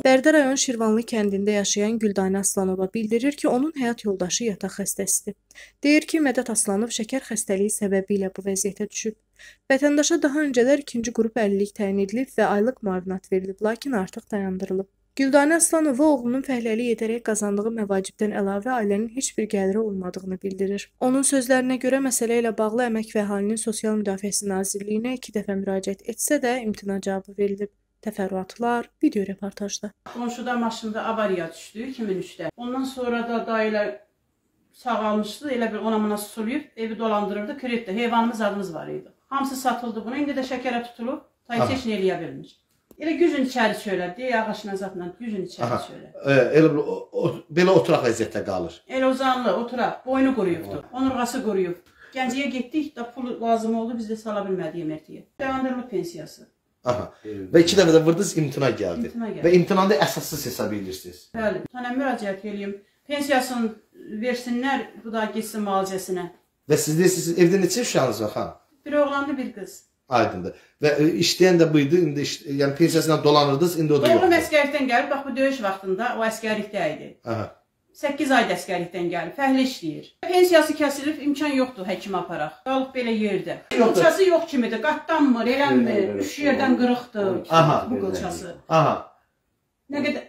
Bərdə rayon Şirvanlı kəndində yaşayan Güldanə Aslanova bildirir ki, onun həyat yoldaşı yataq xəstəsidir. Deyir ki, Mədət Aslanov şəkər xəstəliyi səbəbilə bu vəziyyətə düşüb. Vətəndaşa daha öncələr ikinci qrup əlillik təyin edilib və aylıq müavinət verilib, lakin artıq dayandırılıb. Güldanə Aslanova oğlunun fəhləlik edərək qazandığı məvacibdən əlavə ailənin heç bir gəliri olmadığını bildirir. Onun sözlərinə görə məsələ ilə bağlı Əmək və Əhalinin Sosial Müdafiəsi Nazirliyinə 2 dəfə müraciət etsə də imtina cavabı verilib. Təfərrüatlar video reportajda. Qonşuda maşında avariya düşdü 2003-də. Ondan sonra da dayılar sağalmışdı. Elə bir ona buna susuluyub evi dolandırırdı. Kreditdə heyvanımız adımız var idi. Hamısı satıldı buna. İndi də şəkərə tutulub. Tayyip heç nə eləyə bilmir. Elə gücün içəri çölədi. Ağaçın azatla gücün içəri çölədi. Elə belə oturaq vəziyyətdə qalır. Elə uzanlı oturaq. Boynu quruyubdu. Onurğası quruyub. Gəncəyə getdik da pul lazım oldu. Biz də sala bilmədik əməkliyə. Dayandırılıb pensiyası. Aha. Və 2 dəfə də vurdunuz, imtina gəldi. Və imtinanda əsassız hesab edirsiniz. Bəli. Sənə müraciət edeyim. Pensiyasını versinlər, bu da getsin müalicəsinə. Və siz deyirsiniz, evdə neçə uşağınız var, xanım? Bir oğlandı, bir qız. Aydındır. Və işləyən də buydu, indi yəni pensiyasından dolanırdınız, indi o da yoxdur. Oğlum əsgərlikdən gəlib, bax bu döyüş vaxtında o əsgərlikdə idi. Aha. 8 ayda əsgərlikdən gəlib, fəhlə işləyir. Pensiyası kəsilib, imkan yoxdur həkimə aparaq. Qalıb belə yerdə. Qılçası yox kimidir, qatdanmır, eləmir, 3 yerdən qırıqdır bu qılçası. Aha. Nə qədər?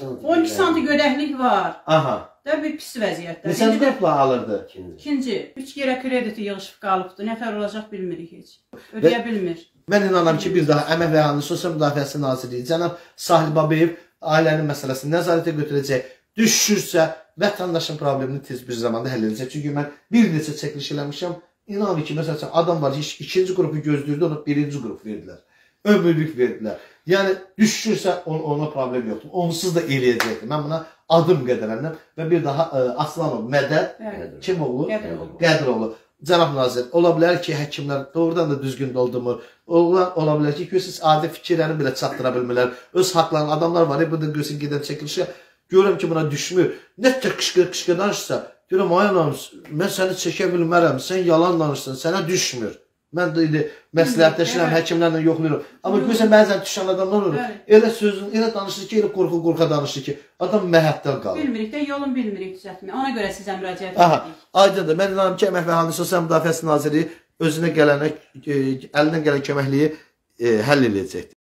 12 santi gödəklik var. Aha. Da bir pis vəziyyətdə. Neçənci qrupla alırdı? İkinci. 3 yerə krediti yığışıb qalıbdır. Nətər olacaq bilmirik heç. Ödəyə bilmir. Mən inanam ki, bir daha Əmək və Əhalinin Sosial Müdafiəsi Nazirliyi cənab Sahil Babayev ailənin məsələsini nəzarətə götürəcək. Düşürsə, vətəndaşın problemini tez bir zamanda həll edəcək. Çünki mən bir neçə çəkiliş eləmişəm. İnanın ki, məsələn, adam var ki, ikinci qrupu gözləyirdi, ona birinci qrup verdilər. Ömürlük verdilər. Yəni, düşürsə, ona problem yoxdur. Onsuz da eləyəcəkdir. Mən buna adım qədər əminəm. Və bir daha Aslanov, Mədət, kim oğlu? Qədiroğlu. Cənab Nazir, ola bilər ki, həkimlər doğrudan da düzgün doldurmur. Ola bilər ki, siz adi fikirlərini belə çatdıra bilmirlər. Öz haqlarını adamlar var, burada gözün gedən çəkilişə. Görürəm ki, buna düşmür. Nətcə qışqır danışsa, görürəm, ay anam, mən səni çəkə bilmərəm, sən yalan danışsın, sənə düşmür. Mən də indi məsləhətləşirəm, həkimlərlə yoxlayıram. Amma görürsən, bəzən düşən adamlar olur. Elə sözün, elə danışır ki, elə qorxa danışır ki, adam məhətdən qalır. Bilmirik də, yolun bilmirik düzəltmək. Ona görə sizə müraciət edirik. Aydındır. Mən inanım ki, Əmək və Əhalinin Sosial Müdafiəsi Naziri özünə əlindən gələn köməkliyi həll edəcəkdir.